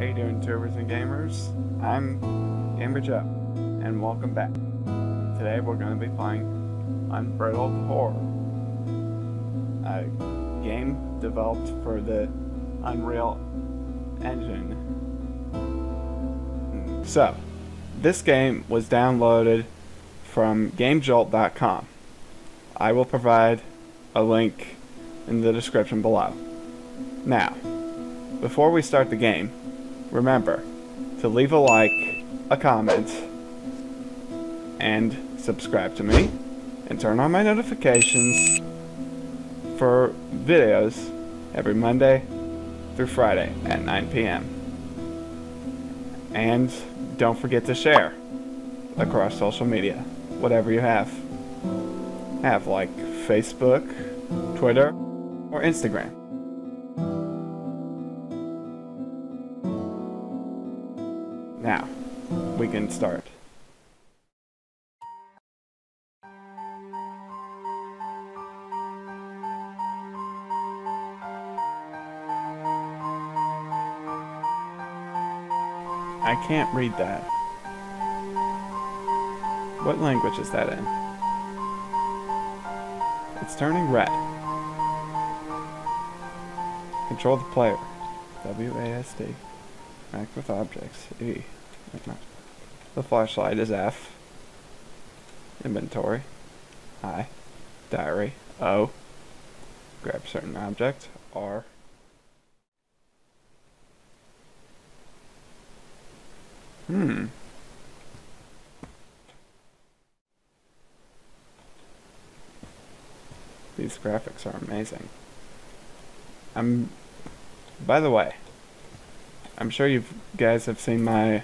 How you doing, tubers and gamers? I'm Gamer Joe, and welcome back. Today we're going to be playing Unbridled Horror, a game developed for the Unreal Engine. So, this game was downloaded from GameJolt.com. I will provide a link in the description below. Now, before we start the game, remember to leave a like, a comment, and subscribe to me, and turn on my notifications for videos every Monday through Friday at 9 p.m. And don't forget to share across social media, whatever you have. Have like Facebook, Twitter, or Instagram. Now, we can start. I can't read that. What language is that in? It's turning red. Control the player. WASD. Act with objects. E. The flashlight is F. Inventory. I. Diary. O. Grab certain object. R. These graphics are amazing. By the way, I'm sure you guys have seen my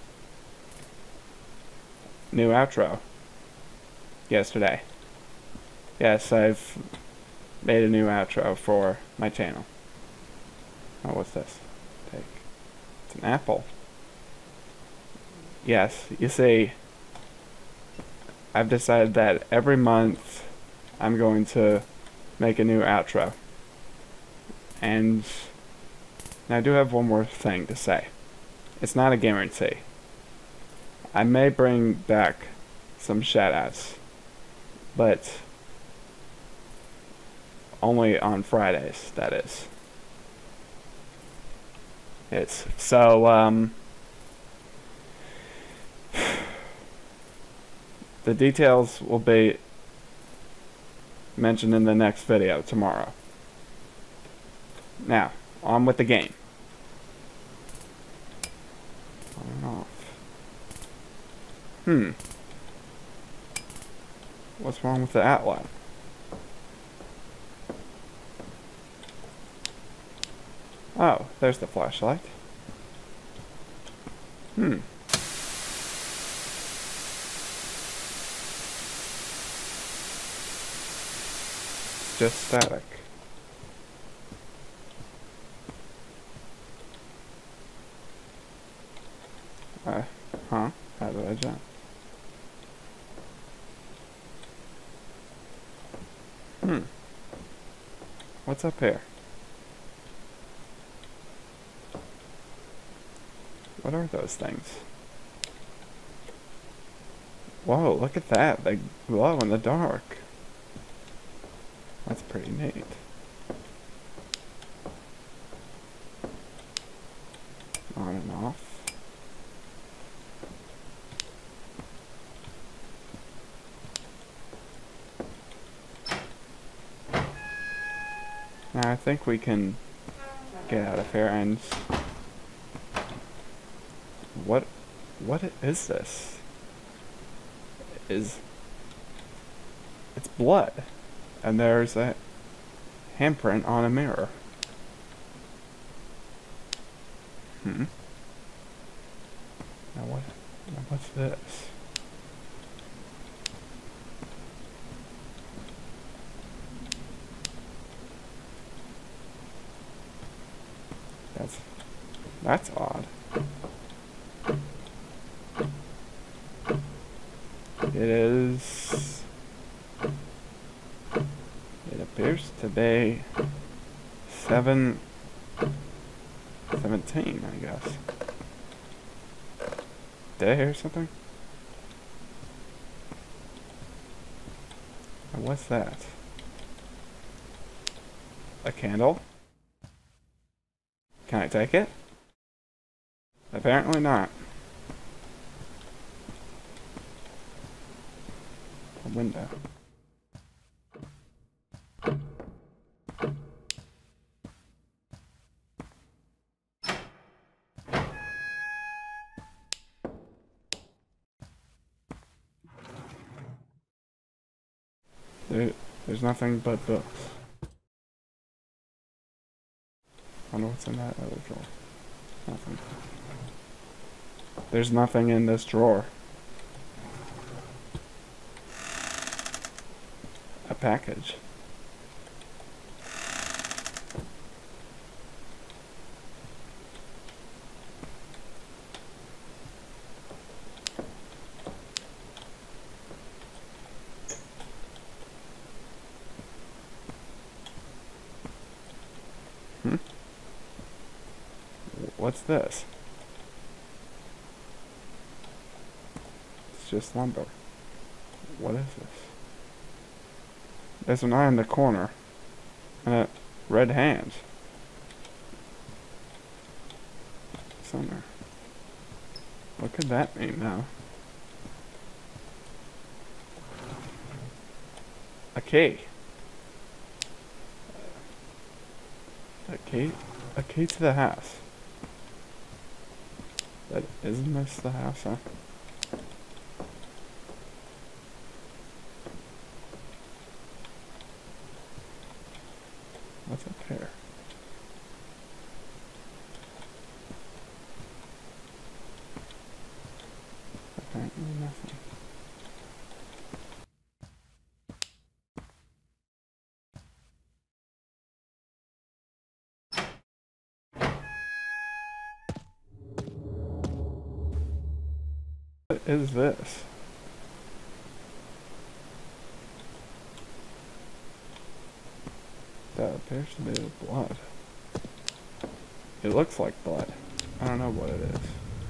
new outro yesterday. Yes, I've made a new outro for my channel. Oh, what's this? Take. It's an apple. Yes, you see, I've decided that every month I'm going to make a new outro. And I do have one more thing to say. It's not a guarantee. I may bring back some shoutouts, but only on Fridays, that is. The details will be mentioned in the next video tomorrow. Now, on with the game. On and off. What's wrong with the outline? Oh, there's the flashlight. It's just static. How did I jump? What's up here? What are those things? Whoa, look at that. They glow in the dark. That's pretty neat. On and off. Now I think we can get out of here and... What is this? It's blood. And there's a handprint on a mirror. Now what's this? That's odd. It appears to be 7 17, I guess. Did I hear something? What's that? A candle? Can I take it? Apparently not. A window. There's nothing but books. I wonder what's in that other drawer. Nothing. There's nothing in this drawer. A package. What's this? It's just lumber. What is this? There's an eye in the corner. And a red hand. Somewhere. What could that mean now? A key. A key? A key to the house. But isn't this the house, huh? What's up here? Apparently nothing. What is this? That appears to be blood. It looks like blood. I don't know what it is.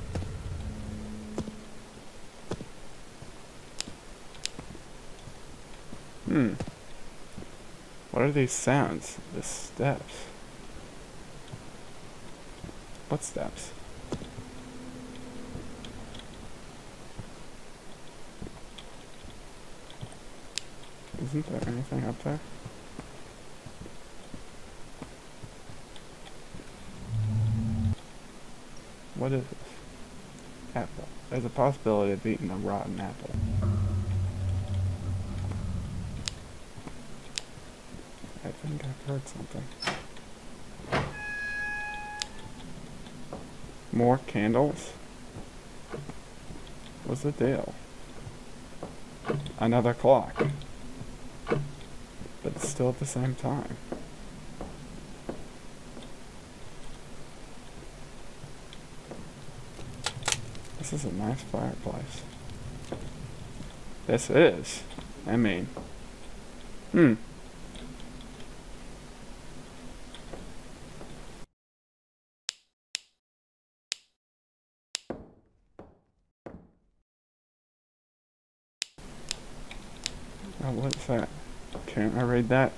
What are these sounds? The steps. What steps? Isn't there anything up there? What is this? Apple. There's a possibility of eating a rotten apple. I think I've heard something. More candles? What's the deal? Another clock. But it's still at the same time. This is a nice fireplace. This is. I mean. Oh, what's that? Can't I read that?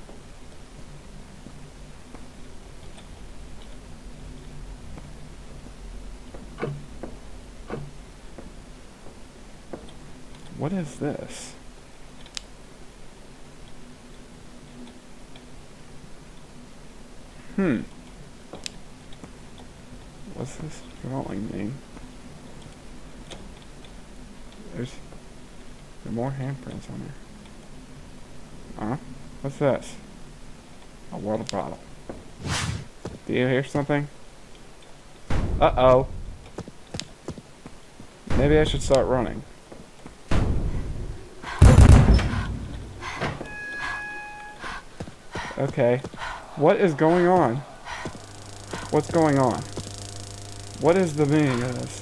What is this? What's this drawing mean? There are more handprints on here. Huh? What's this? A water bottle. Do you hear something? Uh-oh. Maybe I should start running. Okay. What is going on? What's going on? What is the meaning of this?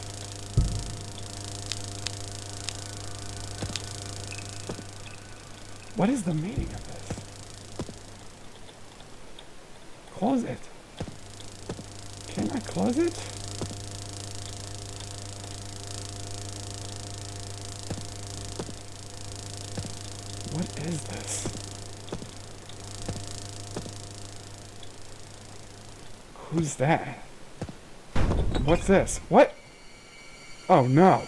What is the meaning of this? Close it. Can I close it? What is this? Who's that? What's this? What? Oh no.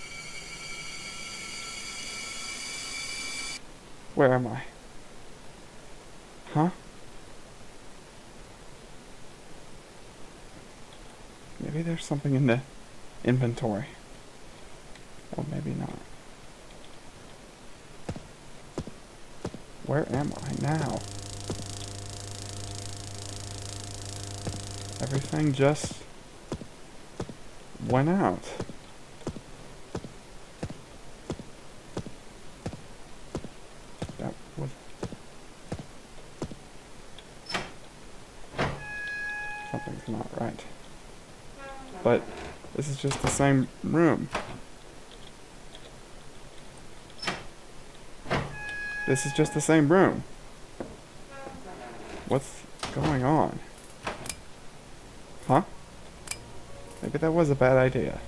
Where am I? Huh? Maybe there's something in the inventory. Or maybe not. Where am I now? Everything just went out. That was... Something's not right. But this is just the same room. This is just the same room. What's going on? Huh? Maybe that was a bad idea.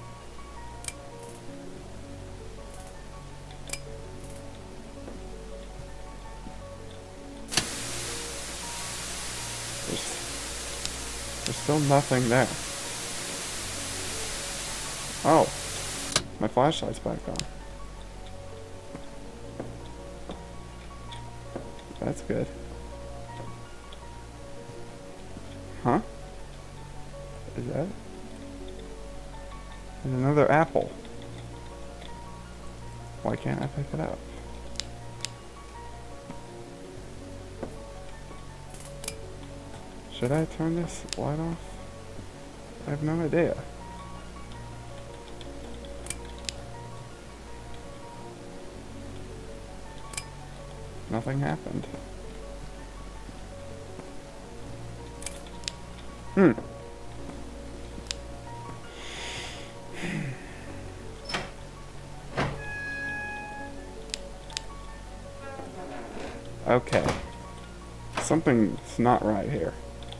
There's still nothing there. Oh, my flashlight's back on. That's good. Huh? Is that? There's another apple. Why can't I pick it up? Should I turn this light off? I have no idea. Nothing happened. Okay. Something's not right here.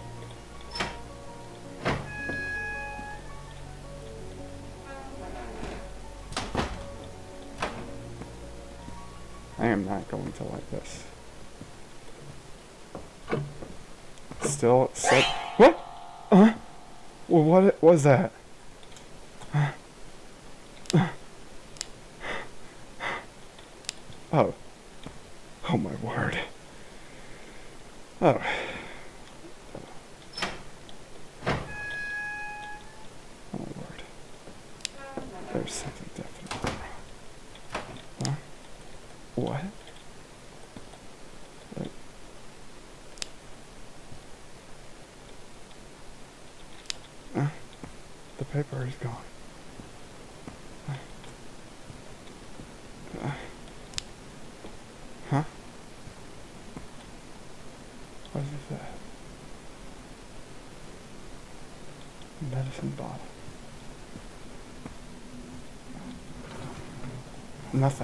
I am not going to like this. Still set. What? Well, what was that? Oh. Oh my word. Oh. Oh my word. There's something definitely wrong. Huh? What? The paper is gone. Huh? What is that? Medicine bottle. Nothing.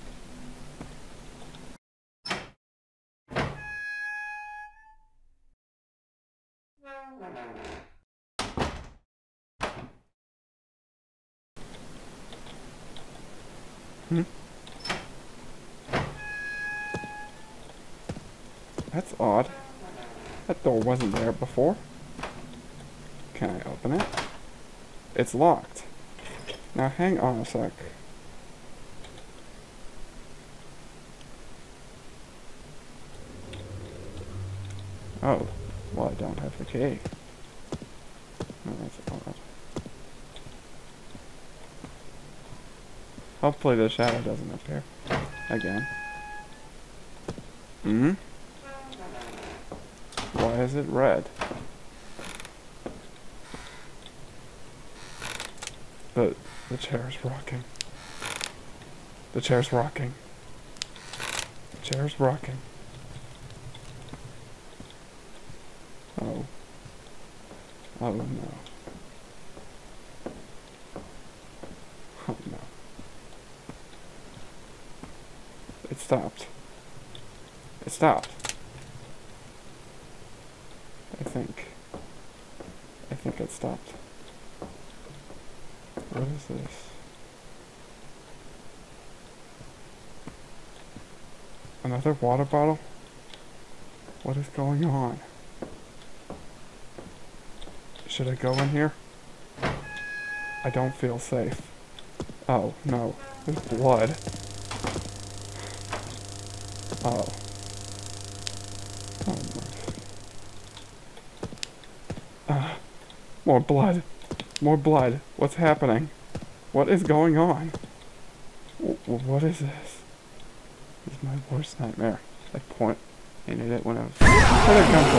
That's odd. That door wasn't there before. Can I open it? It's locked. Now hang on a sec. Oh, well I don't have the key. Oh, that's odd. Hopefully the shadow doesn't appear again. Why is it red? The chair's rocking. The chair's rocking. The chair's rocking. Oh. Oh no. Oh no. It stopped. It stopped. I think it stopped. What is this? Another water bottle? What is going on? Should I go in here? I don't feel safe. Oh, no. There's blood. Oh. Oh my. More blood. More blood. What's happening? What is going on? What is this? This is my worst nightmare. I pointed at it when I was... Where'd it come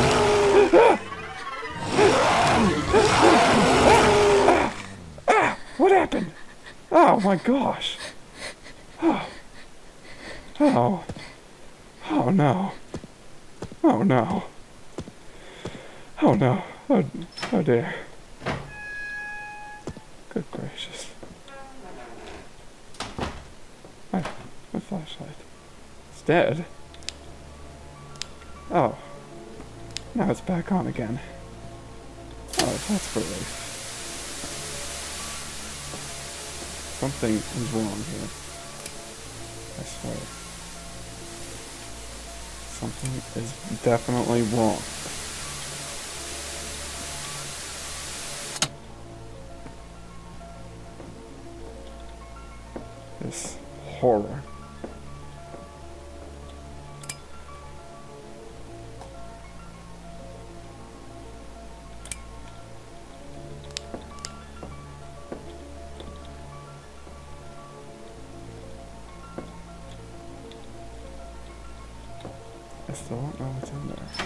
from? What happened? Oh my gosh. Oh. Oh. Oh no. Oh no. Oh no. Oh dear. Good gracious. My flashlight. It's dead. Oh. Now it's back on again. Oh, that's relief. Something is wrong here. I swear. Something is definitely wrong. This horror. I still don't know what's in there.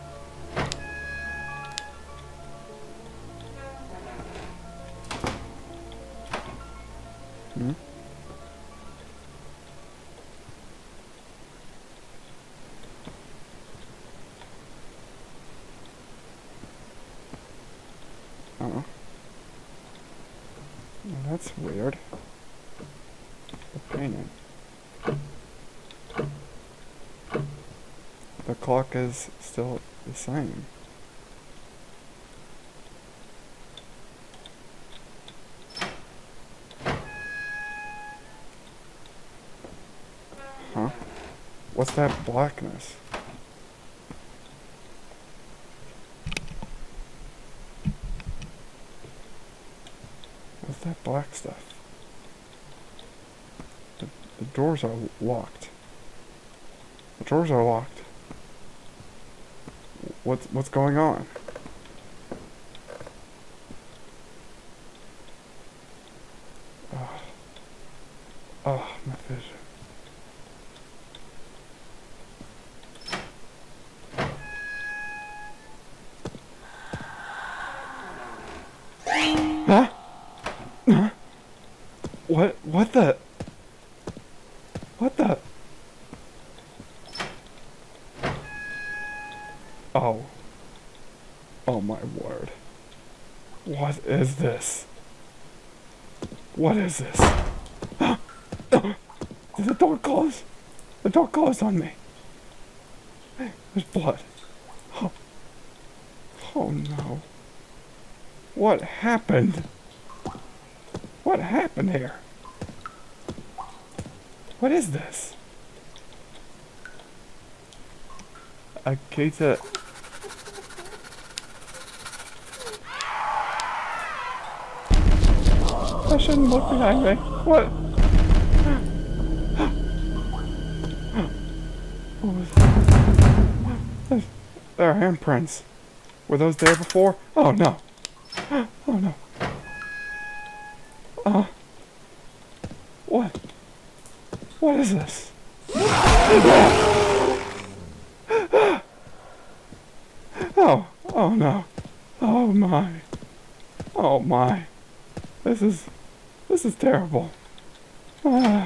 Hmm? Oh. Well, that's weird. The painting. The clock is still the same. Huh? What's that blackness? What's that black stuff? The doors are locked. The doors are locked. What's going on? Oh, my vision. Huh? Huh? What the? What the? Oh. Oh my word. What is this? What is this? Did the door close? The door closed on me. There's blood. Oh. Oh no. What happened? What happened here? What is this? Akita. I shouldn't look behind me. What? What was that? There are handprints. Were those there before? Oh no. Oh no. What? What is this? Oh, oh no. Oh my. Oh my. This is terrible. Oh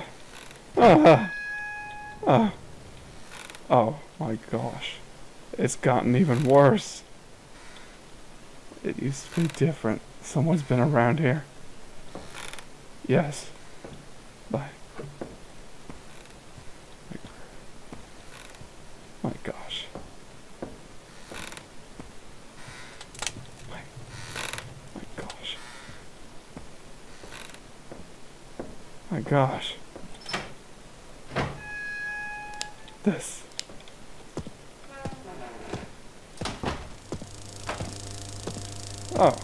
my gosh. It's gotten even worse. It used to be different. Someone's been around here. Yes. Bye. My gosh. My gosh. This. Oh.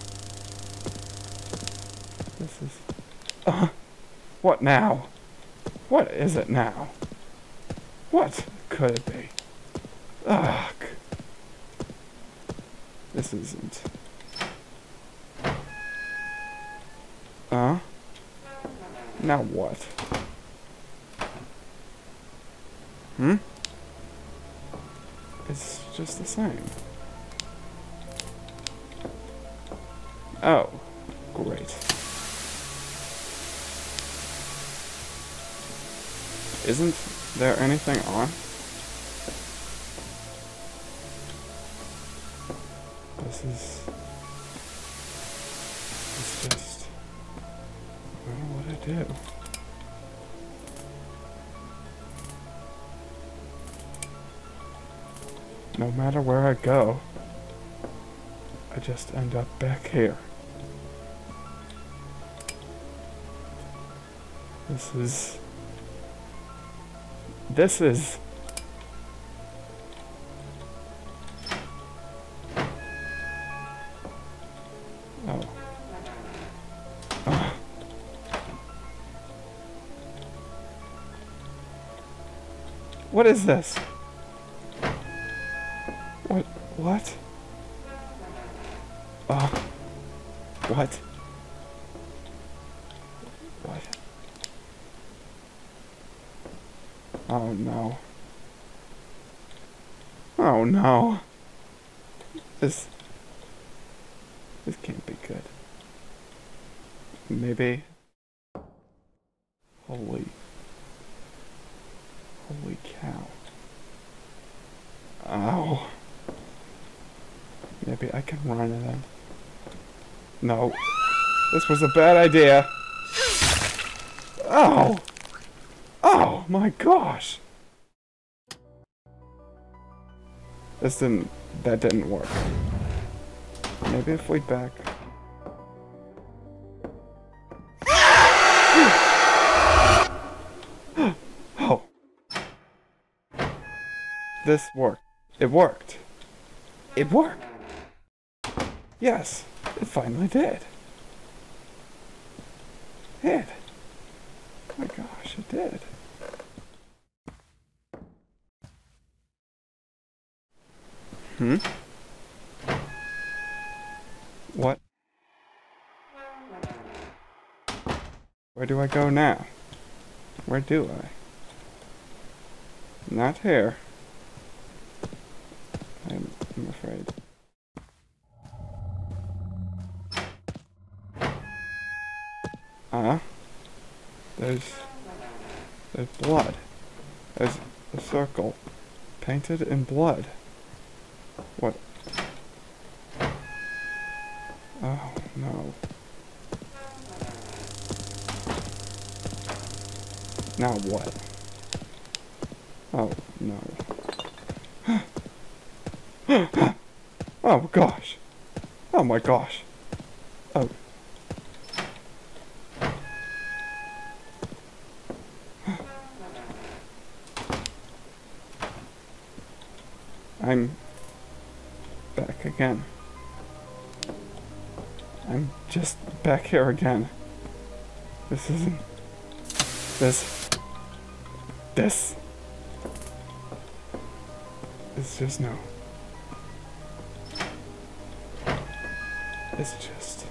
This is... what now? What is it now? What could it be? Ugh. This isn't... Now what? Hmm? It's just the same. Oh, great. Isn't there anything on? This is... It's just... I don't know what I do. No matter where I go, I just end up back here. This is... Oh. What is this? What? What? What? What? Oh no. Oh no. This can't be good. Maybe. Holy cow. Ow. Maybe I can run it in. No. This was a bad idea. Oh! Oh my gosh! That didn't work. Maybe if we back... Oh! This worked. It worked. It worked! Yes, it finally did. It. Oh my gosh, it did. Hmm? What? Where do I go now? Where do I? Not here. I'm afraid. There's blood. There's a circle painted in blood. What? Oh no. Now what? Oh no. Oh gosh. Oh my gosh. Oh. I'm back again. I'm just back here again. This isn't... This... It's just no. It's just...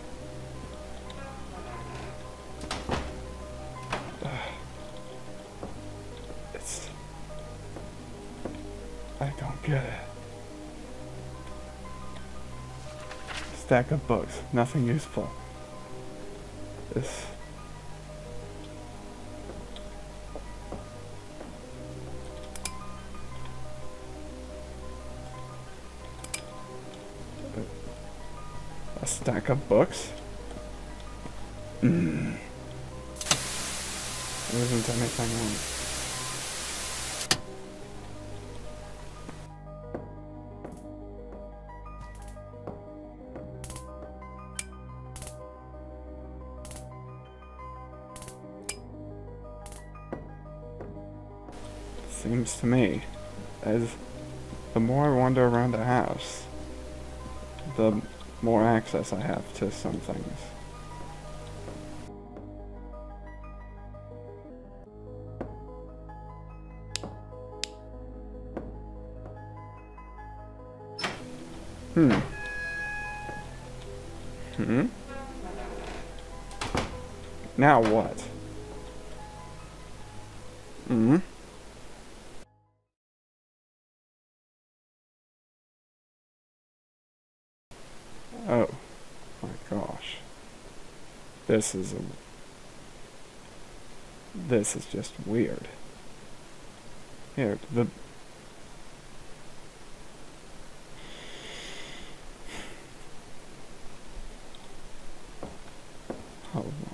It's... I don't get it. Stack of books, nothing useful. This... A stack of books? There isn't anything on it. seems to me, as the more I wander around the house, the more access I have to some things. Now what? Oh my gosh. This is just weird. Here, oh my.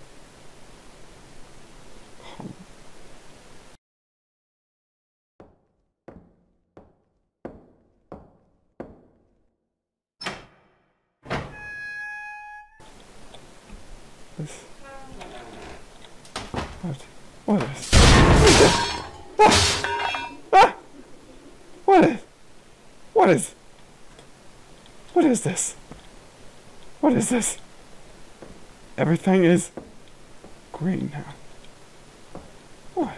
This... What is... Ah! What is this? What is this? Everything is green now. What?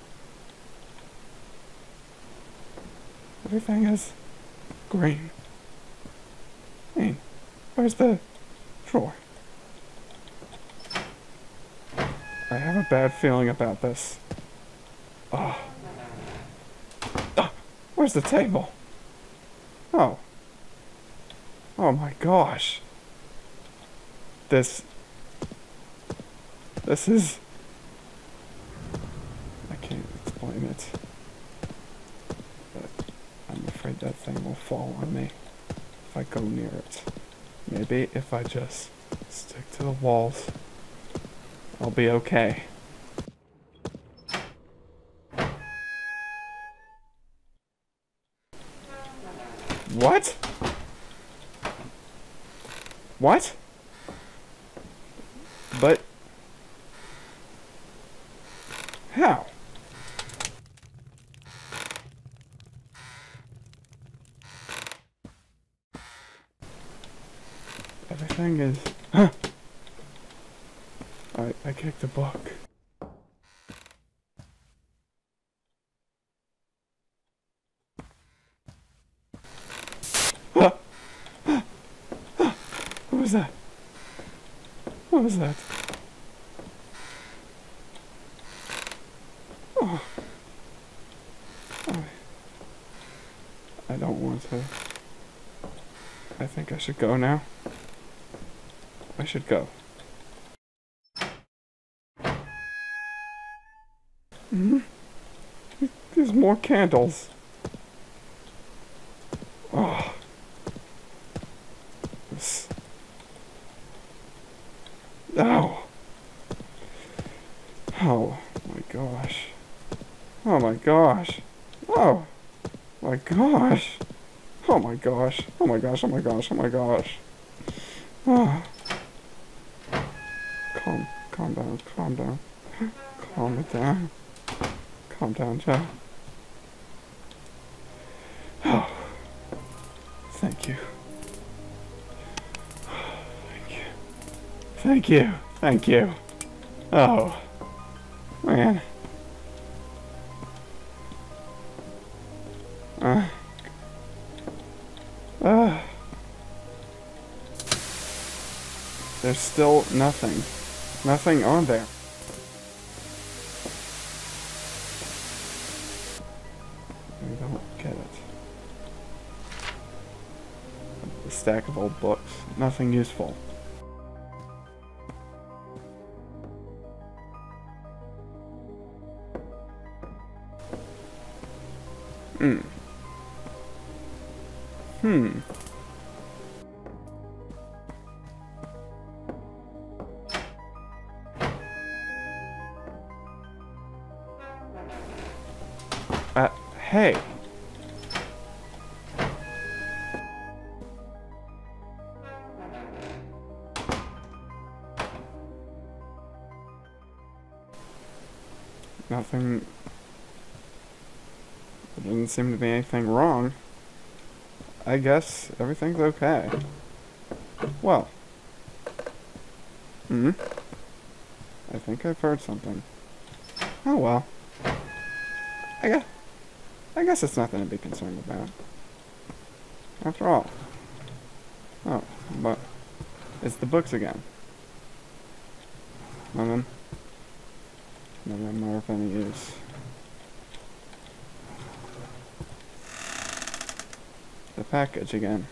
Everything is green. Hey, where's the drawer? I have a bad feeling about this. Oh. Oh, where's the table? Oh. Oh my gosh. This is... I can't explain it. But I'm afraid that thing will fall on me if I go near it. Maybe if I just stick to the walls, I'll be okay. What? What? But... how? Everything is... Huh! I kicked the book. What was that? What was that? Oh. I don't want to. I think I should go now. I should go. There's more candles. Oh. This. Oh. Oh my gosh. Oh my gosh. Oh my gosh. Oh my gosh. Oh my gosh. Oh my gosh. Oh my gosh. Oh. Calm down. Calm down. Calm it down. Calm down, Joe. Oh. Thank you. Thank you. Thank you. Thank you. Oh. Man. There's still nothing. Nothing on there. I don't get it. A stack of old books. Nothing useful. Hey. Nothing There doesn't seem to be anything wrong. I guess everything's okay. Well. I think I've heard something. Oh well. I guess it's nothing to be concerned about. After all. Oh, but it's the books again. None of them are of any use. The package again.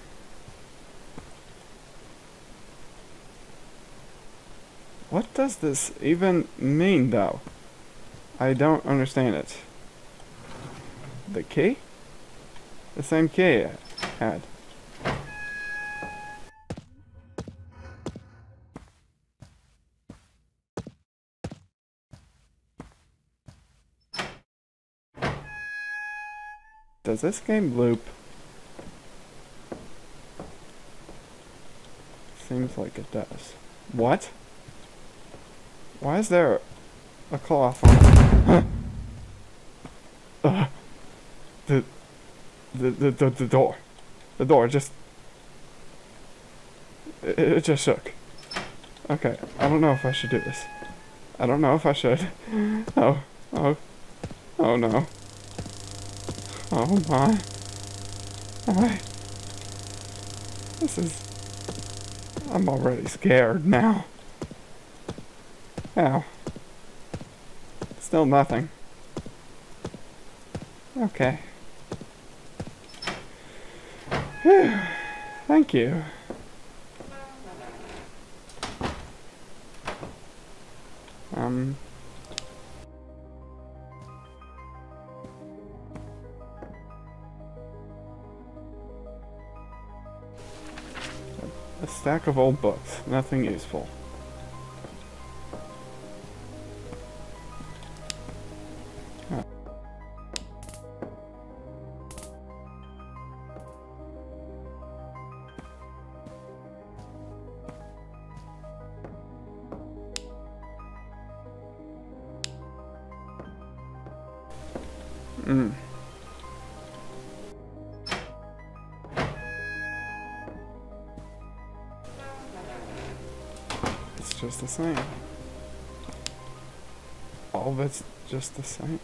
What does this even mean, though? I don't understand it. The key? The same key I had. Does this game loop? Seems like it does. What? Why is there a cloth on it? The door. The door just... It just shook. Okay, I don't know if I should do this. I don't know if I should. Oh no. Oh my. This is... I'm already scared now. Ow. Still nothing. Okay. Whew. Thank you. A stack of old books. Nothing useful. Huh. It's just the same. All of it's just the same.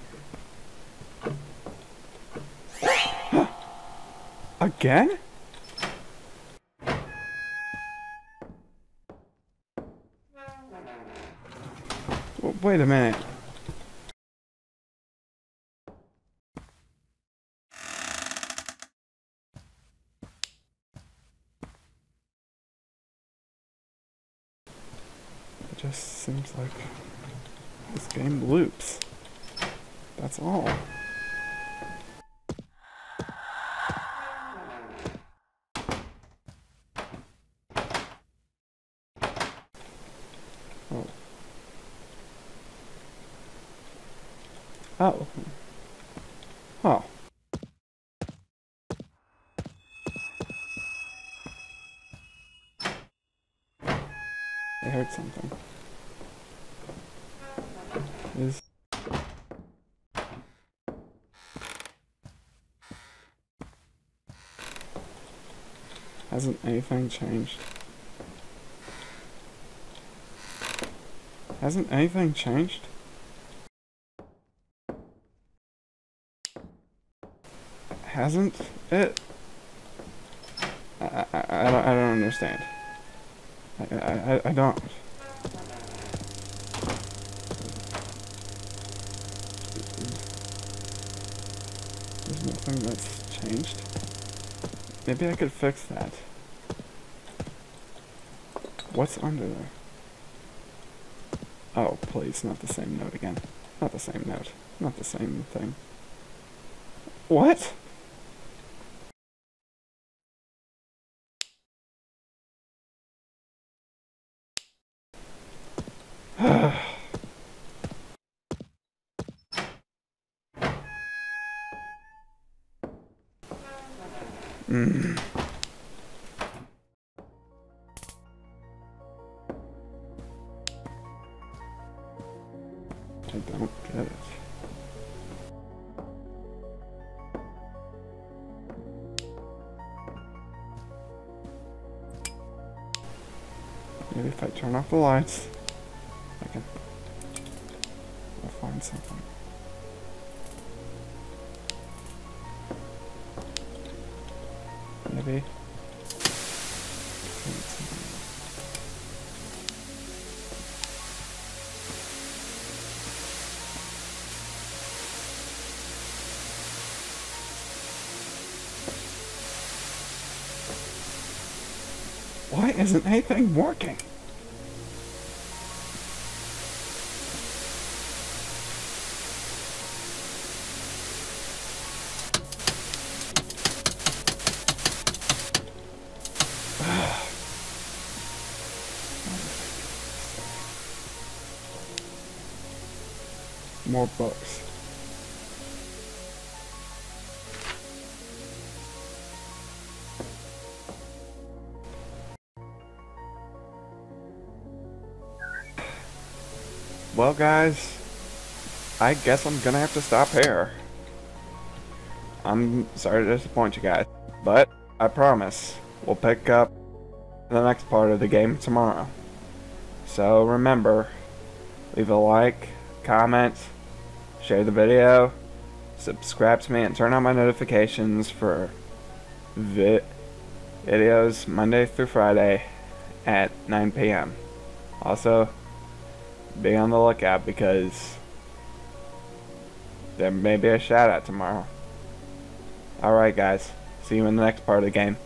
Again? Wait a minute. It just seems like this game loops. That's all. Oh. Oh. Oh. I heard something. Hasn't anything changed? Hasn't anything changed? Hasn't it? I don't understand. I don't. There's nothing that's changed. Maybe I could fix that. What's under there? Oh, please, not the same note again. Not the same note. Not the same thing. What? I don't get it. turn off the lights. We'll find something. Maybe. Why isn't anything working? More books. Well, guys, I guess I'm gonna have to stop here. I'm sorry to disappoint you guys, but I promise we'll pick up the next part of the game tomorrow. So remember, leave a like, comment, share the video, subscribe to me, and turn on my notifications for videos Monday through Friday at 9 p.m. Also, be on the lookout because there may be a shout out tomorrow. Alright guys, see you in the next part of the game.